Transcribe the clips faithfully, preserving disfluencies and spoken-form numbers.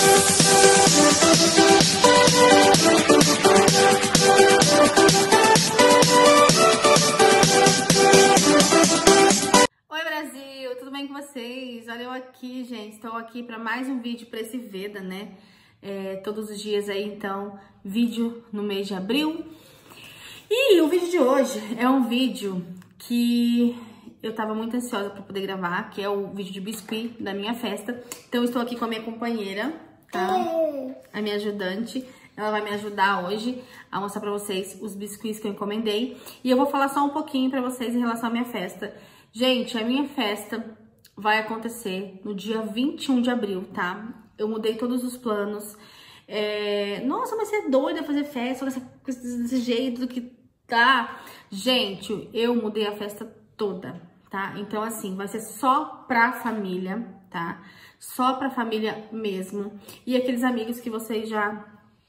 Oi Brasil, tudo bem com vocês? Olha eu aqui, gente, estou aqui para mais um vídeo para esse Veda, né? É, todos os dias aí, então, vídeo no mês de abril. E o vídeo de hoje é um vídeo que eu tava muito ansiosa para poder gravar, que é o vídeo de biscuit da minha festa. Então, eu estou aqui com a minha companheira, tá? A minha ajudante. Ela vai me ajudar hoje a mostrar pra vocês os biscuits que eu encomendei. E eu vou falar só um pouquinho pra vocês em relação à minha festa. Gente, a minha festa vai acontecer no dia vinte e um de abril, tá? Eu mudei todos os planos. É... Nossa, mas você é doida fazer festa desse jeito que tá? Gente, eu mudei a festa toda, tá? Então, assim, vai ser só pra família, tá? Só pra família mesmo. E aqueles amigos que vocês já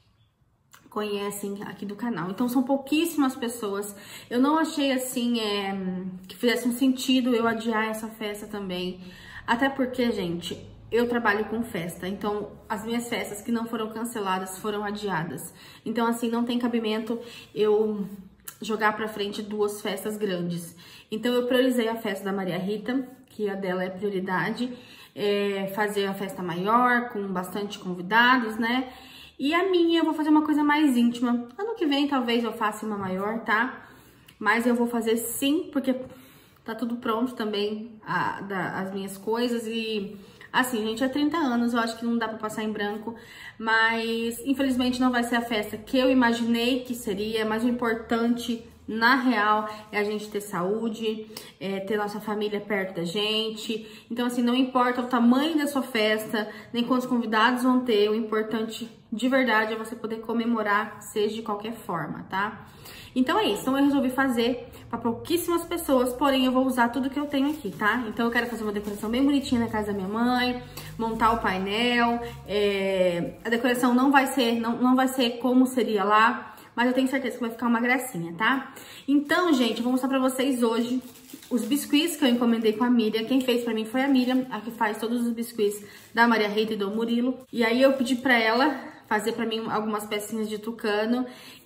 conhecem aqui do canal. Então, são pouquíssimas pessoas. Eu não achei, assim, é, que fizesse um sentido eu adiar essa festa também. Até porque, gente, eu trabalho com festa. Então, as minhas festas que não foram canceladas foram adiadas. Então, assim, não tem cabimento eu jogar pra frente duas festas grandes. Então, eu priorizei a festa da Maria Rita, que a dela é prioridade. É, fazer a festa maior, com bastante convidados, né? E a minha, eu vou fazer uma coisa mais íntima. Ano que vem, talvez eu faça uma maior, tá? Mas eu vou fazer sim, porque tá tudo pronto também, a, da, as minhas coisas. E, assim, gente, é trinta anos, eu acho que não dá pra passar em branco. Mas, infelizmente, não vai ser a festa que eu imaginei que seria. Mas o importante, na real, é a gente ter saúde, é, ter nossa família perto da gente. Então, assim, não importa o tamanho da sua festa, nem quantos convidados vão ter, o importante de verdade é você poder comemorar, seja de qualquer forma, tá? Então é isso, então eu resolvi fazer para pouquíssimas pessoas, porém eu vou usar tudo que eu tenho aqui, tá? Então eu quero fazer uma decoração bem bonitinha na casa da minha mãe, montar o painel, é... a decoração não vai ser, não, não vai ser como seria lá, mas eu tenho certeza que vai ficar uma gracinha, tá? Então, gente, eu vou mostrar pra vocês hoje os biscuits que eu encomendei com a Miriam. Quem fez pra mim foi a Miriam, a que faz todos os biscuits da Maria Rita e do Murilo. E aí eu pedi pra ela fazer pra mim algumas pecinhas de tucano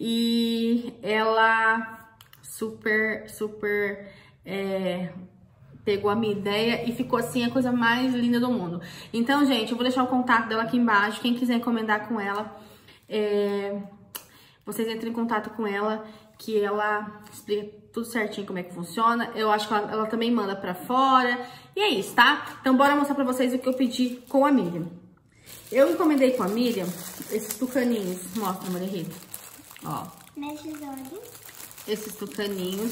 e ela super, super é, pegou a minha ideia e ficou assim a coisa mais linda do mundo. Então, gente, eu vou deixar o contato dela aqui embaixo. Quem quiser encomendar com ela, é... vocês entrem em contato com ela, que ela explica tudo certinho como é que funciona. Eu acho que ela, ela também manda pra fora. E é isso, tá? Então, bora mostrar pra vocês o que eu pedi com a Miriam. Eu encomendei com a Miriam esses tucaninhos. Mostra, Maria Rita. Ó. Mexe os olhos. Esses tucaninhos.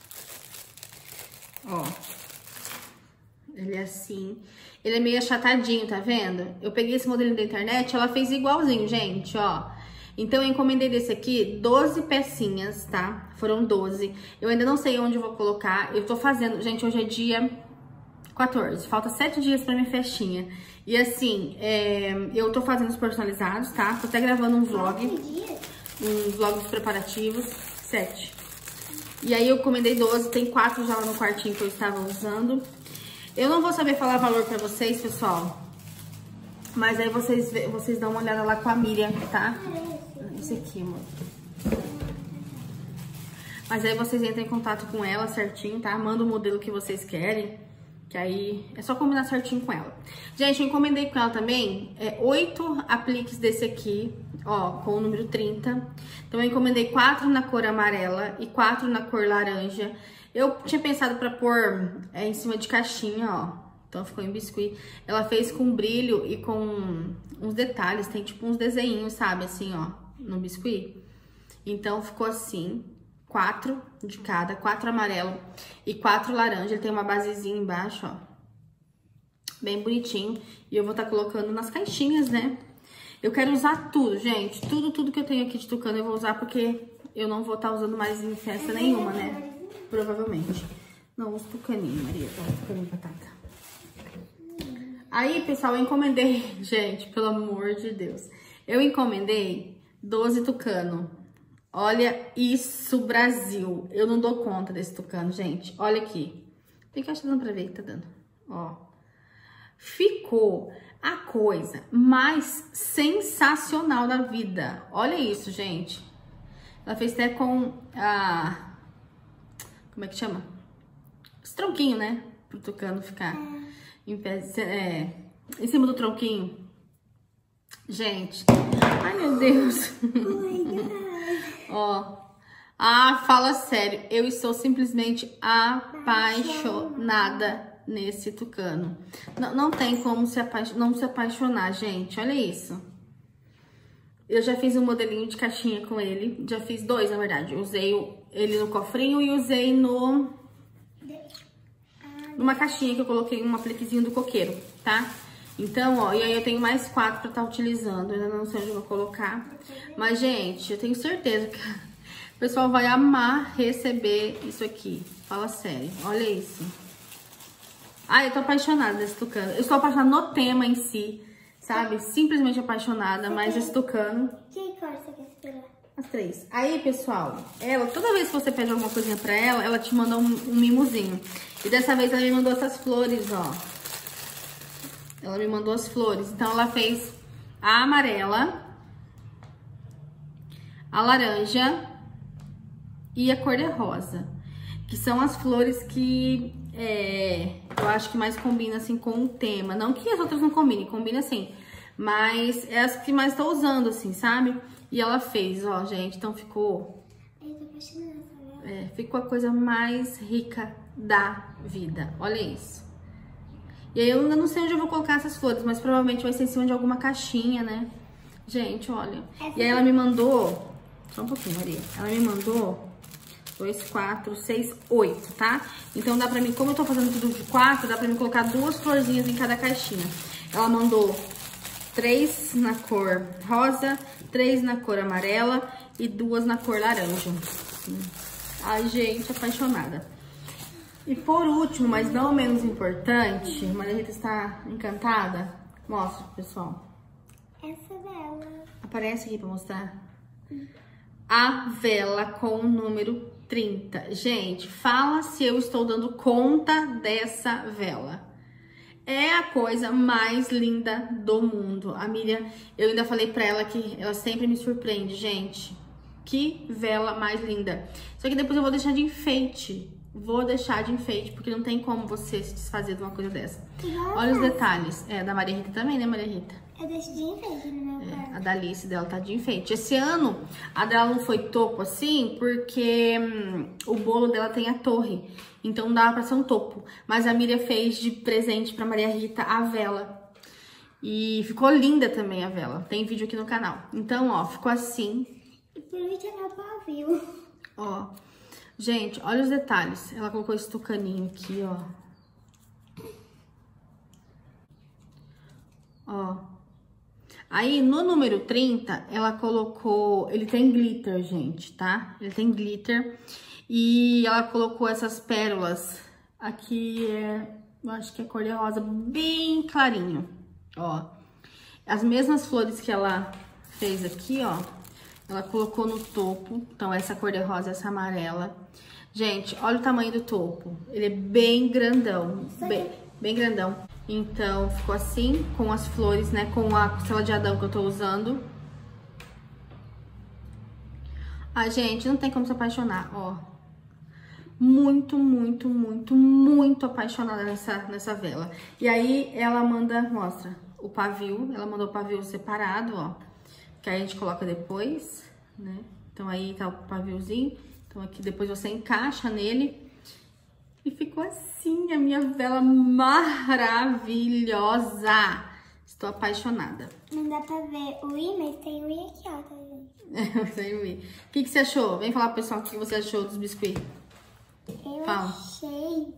Ó. Ele é assim. Ele é meio achatadinho, tá vendo? Eu peguei esse modelinho da internet, ela fez igualzinho, gente, ó. Então, eu encomendei desse aqui doze pecinhas, tá? Foram doze. Eu ainda não sei onde eu vou colocar. Eu tô fazendo... Gente, hoje é dia quatorze. Falta sete dias pra minha festinha. E assim, é, eu tô fazendo os personalizados, tá? Tô até gravando um vlog. Um vlog dos preparativos. sete. E aí, eu encomendei doze. Tem quatro já lá no quartinho que eu estava usando. Eu não vou saber falar valor pra vocês, pessoal. Mas aí, vocês, vocês dão uma olhada lá com a Miriam, tá? Esse aqui, amor. Mas aí vocês entram em contato com ela certinho, tá? Manda o modelo que vocês querem, que aí é só combinar certinho com ela. Gente, eu encomendei com ela também é, oito apliques desse aqui, ó, com o número trinta. Então eu encomendei quatro na cor amarela e quatro na cor laranja. Eu tinha pensado pra pôr é, em cima de caixinha, ó. Então, ficou em biscuit. Ela fez com brilho e com uns detalhes. Tem, tipo, uns desenhinhos, sabe? Assim, ó, no biscuit. Então, ficou assim. Quatro de cada. Quatro amarelo e quatro laranja. Ele tem uma basezinha embaixo, ó. Bem bonitinho. E eu vou estar colocando nas caixinhas, né? Eu quero usar tudo, gente. Tudo, tudo que eu tenho aqui de tucano eu vou usar porque eu não vou estar usando mais em festa nenhuma, né? Provavelmente. Não, os tucaninhos, Maria. Ó, tucaninho batata. Aí, pessoal, eu encomendei, gente, pelo amor de Deus, eu encomendei doze tucano. Olha isso, Brasil. Eu não dou conta desse tucano, gente. Olha aqui. Tem que achar dando pra ver que tá dando. Ó. Ficou a coisa mais sensacional da vida. Olha isso, gente. Ela fez até com a... Como é que chama? Esse tronquinho, né? Pro tucano ficar em pé, é, em cima do tronquinho. Gente. Ai, meu Deus. Ó. Ah, fala sério. Eu estou simplesmente apaixonada nesse tucano. Não, não tem como se apaixonar, não se apaixonar, gente. Olha isso. Eu já fiz um modelinho de caixinha com ele. Já fiz dois, na verdade. Eu usei ele no cofrinho e usei no... numa caixinha que eu coloquei um apliquezinho do coqueiro, tá? Então, ó, e aí eu tenho mais quatro pra estar utilizando. Eu ainda não sei onde eu vou colocar. Mas, gente, eu tenho certeza que o pessoal vai amar receber isso aqui. Fala sério. Olha isso. Ai, eu tô apaixonada desse tucano. Eu estou apaixonada no tema em si, sabe? Simplesmente apaixonada, você mas quer... esse tucano... Que cor você quer esperar? As três. Aí, pessoal, ela, toda vez que você pede alguma coisinha pra ela, ela te manda um, um mimozinho. E dessa vez ela me mandou essas flores, ó. Ela me mandou as flores. Então, ela fez a amarela, a laranja e a cor-de-rosa. Que são as flores que... É, eu acho que mais combina assim com o tema. Não que as outras não combinem, combina assim. Mas é as que mais tô usando, assim, sabe? E ela fez, ó, gente. Então ficou... Eu tô apaixonada, sabe? É, ficou a coisa mais rica da vida. Olha isso. E aí eu ainda não sei onde eu vou colocar essas flores, mas provavelmente vai ser em cima de alguma caixinha, né? Gente, olha. Essa e aí ela me mandou... Só um pouquinho, Maria. Ela me mandou... dois, quatro, seis, oito, tá? Então dá pra mim, como eu tô fazendo tudo de quatro, dá pra mim colocar duas florzinhas em cada caixinha. Ela mandou três na cor rosa, três na cor amarela e duas na cor laranja. Ai, gente, apaixonada. E por último, mas não menos importante, a Maria Rita está encantada. Mostra, pessoal. Essa dela. Aparece aqui pra mostrar. A vela com o número trinta. Gente, fala se eu estou dando conta dessa vela. É a coisa mais linda do mundo. A Miriam, eu ainda falei pra ela que ela sempre me surpreende, gente. Que vela mais linda. Só que depois eu vou deixar de enfeite. Vou deixar de enfeite, porque não tem como você se desfazer de uma coisa dessa. Olha os detalhes. É, da Maria Rita também, né, Maria Rita? Eu deixo de enfeite no meu quarto. É, a da Alice dela tá de enfeite. Esse ano, a dela não foi topo assim, porque hum, o bolo dela tem a torre. Então não dava pra ser um topo. Mas a Miriam fez de presente pra Maria Rita a vela. E ficou linda também a vela. Tem vídeo aqui no canal. Então, ó, ficou assim. E por último é meu pavio. Ó. Gente, olha os detalhes. Ela colocou esse tucaninho aqui, ó. Ó. Aí, no número trinta, ela colocou... Ele tem glitter, gente, tá? Ele tem glitter. E ela colocou essas pérolas. Aqui é... Eu acho que é cor de rosa, bem clarinho. Ó. As mesmas flores que ela fez aqui, ó. Ela colocou no topo. Então, essa cor de rosa, essa amarela. Gente, olha o tamanho do topo. Ele é bem grandão. Bem, bem grandão. Então, ficou assim, com as flores, né? Com a costela de Adão que eu tô usando. Ah, gente, não tem como se apaixonar, ó. Muito, muito, muito, muito apaixonada nessa, nessa vela. E aí, ela manda, mostra, o pavio. Ela mandou o pavio separado, ó. Que aí a gente coloca depois, né? Então, aí tá o paviozinho. Então, aqui depois você encaixa nele. E ficou assim, a minha vela maravilhosa. Estou apaixonada. Não dá pra ver o i, mas tem o i aqui, ó, tá vendo? É, tem o i. O que, que você achou? Vem falar pro pessoal o que você achou dos biscoitos. Eu Fala. achei...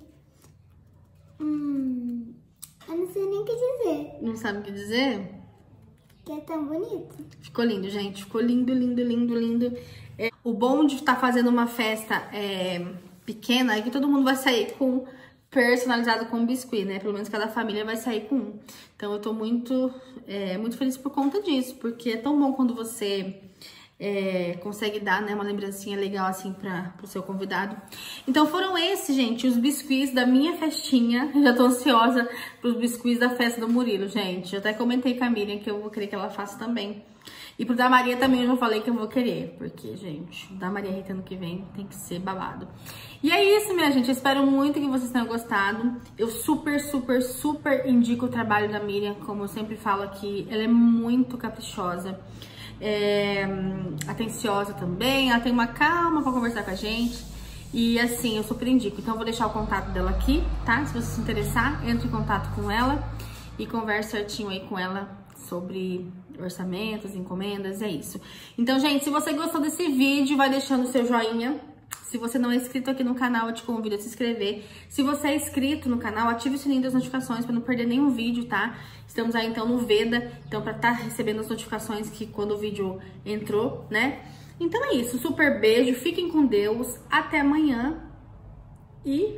Hum... Eu não sei nem o que dizer. Não sabe o que dizer? Que é tão bonito. Ficou lindo, gente. Ficou lindo, lindo, lindo, lindo. É, o bom de estar fazendo uma festa é, pequena é que todo mundo vai sair com personalizado com biscuit, né? Pelo menos cada família vai sair com um. Então eu tô muito, é, muito feliz por conta disso, porque é tão bom quando você é, consegue dar, né, uma lembrancinha legal assim para o seu convidado. Então foram esses, gente, os biscuits da minha festinha. Eu já tô ansiosa pros biscuits da festa do Murilo, gente. Eu até comentei com a Miriam que eu vou querer que ela faça também. E pro da Maria também eu já falei que eu vou querer, porque, gente, o da Maria Rita ano que vem tem que ser babado. E é isso, minha gente, eu espero muito que vocês tenham gostado. Eu super, super, super indico o trabalho da Miriam, como eu sempre falo aqui, ela é muito caprichosa, é, atenciosa também, ela tem uma calma pra conversar com a gente. E assim, eu super indico, então eu vou deixar o contato dela aqui, tá? Se você se interessar, entre em contato com ela e converse certinho aí com ela sobre orçamentos, encomendas, é isso. Então, gente, se você gostou desse vídeo, vai deixando o seu joinha. Se você não é inscrito aqui no canal, eu te convido a se inscrever. Se você é inscrito no canal, ative o sininho das notificações para não perder nenhum vídeo, tá? Estamos aí, então, no Veda, então, para estar tá recebendo as notificações que quando o vídeo entrou, né? Então é isso, super beijo, fiquem com Deus, até amanhã e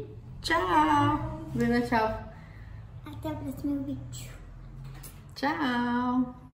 tchau! Bruna, tchau! Até o próximo vídeo. Tchau!